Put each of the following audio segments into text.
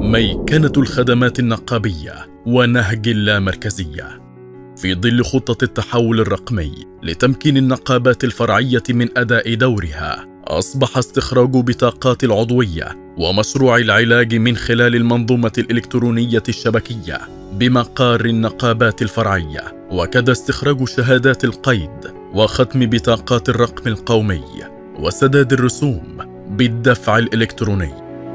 ميكنة الخدمات النقابية ونهج اللامركزية. في ظل خطة التحول الرقمي لتمكين النقابات الفرعية من أداء دورها، أصبح استخراج بطاقات العضوية ومشروع العلاج من خلال المنظومة الإلكترونية الشبكية بمقار النقابات الفرعية، وكذا استخراج شهادات القيد وختم بطاقات الرقم القومي وسداد الرسوم بالدفع الإلكتروني.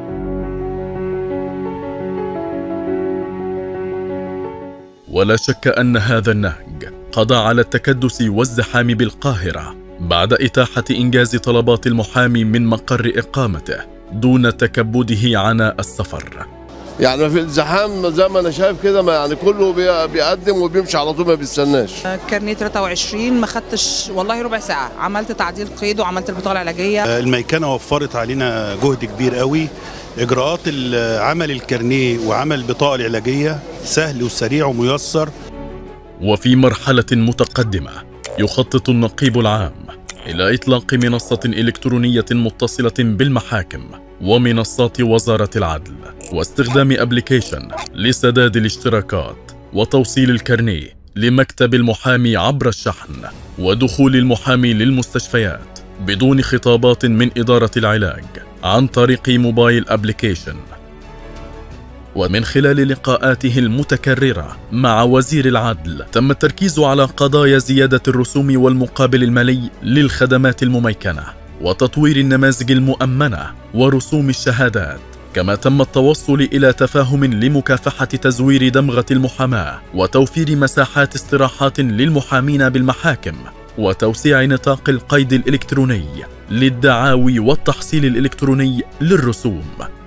ولا شك أن هذا النهج قضى على التكدس والزحام بالقاهرة بعد إتاحة إنجاز طلبات المحامي من مقر إقامته دون تكبده عناء السفر. يعني في الزحام زي ما أنا شايف كده، يعني كله بيقدم وبيمشي على طول، ما بيستناش. كارنيه 23 ما خدتش والله ربع ساعة، عملت تعديل قيد وعملت البطاقة العلاجية. الميكنة وفرت علينا جهد كبير قوي. إجراءات عمل الكارنيه وعمل البطاقة العلاجية سهل وسريع وميسر. وفي مرحلة متقدمة يخطط النقيب العام إلى إطلاق منصة إلكترونية متصلة بالمحاكم ومنصات وزارة العدل، واستخدام أبليكيشن لسداد الاشتراكات وتوصيل الكارنيه لمكتب المحامي عبر الشحن، ودخول المحامي للمستشفيات بدون خطابات من إدارة العلاج عن طريق موبايل أبليكيشن. ومن خلال لقاءاته المتكررة مع وزير العدل تم التركيز على قضايا زيادة الرسوم والمقابل المالي للخدمات المميكنة وتطوير النماذج المؤمنة ورسوم الشهادات، كما تم التوصل إلى تفاهم لمكافحة تزوير دمغة المحاماة وتوفير مساحات استراحات للمحامين بالمحاكم وتوسيع نطاق القيد الإلكتروني للدعاوي والتحصيل الإلكتروني للرسوم.